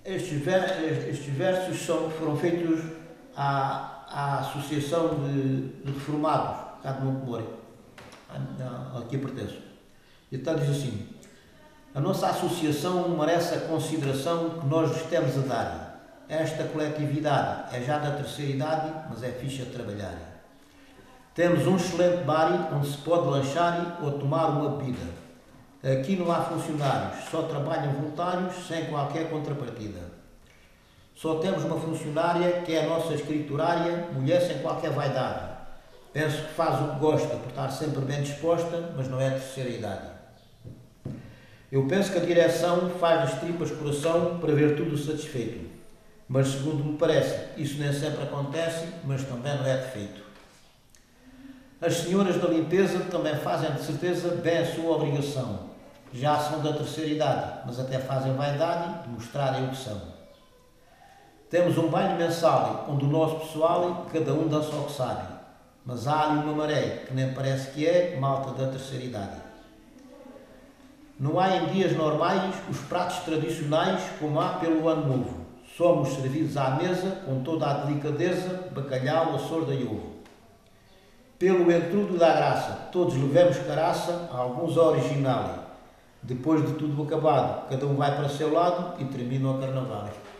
Estes versos foram feitos à Associação de Reformados, cá de Montemor, aqui eu pertenço. Então diz assim: a nossa associação merece a consideração que nós lhes temos a dar. Esta coletividade é já da terceira idade, mas é ficha de trabalhar. Temos um excelente bar onde se pode lanchar ou tomar uma bebida. Aqui não há funcionários, só trabalham voluntários sem qualquer contrapartida. Só temos uma funcionária que é a nossa escriturária, mulher sem qualquer vaidade. Penso que faz o que gosta por estar sempre bem disposta, mas não é a terceira idade. Eu penso que a direção faz das tripas coração para ver tudo satisfeito. Mas, segundo me parece, isso nem sempre acontece, mas também não é defeito. As senhoras da limpeza também fazem, de certeza, bem a sua obrigação. Já são da terceira idade, mas até fazem vaidade de mostrarem o que são. Temos um baile mensal, onde o nosso pessoal, cada um dança o que sabe. Mas há ali uma maré, que nem parece que é malta da terceira idade. Não há em dias normais os pratos tradicionais como há pelo ano novo. Somos servidos à mesa com toda a delicadeza, bacalhau, açorda e ovo. Pelo entrudo da graça, todos levemos caraça a alguns original. Depois de tudo acabado, cada um vai para o seu lado e termina o carnaval.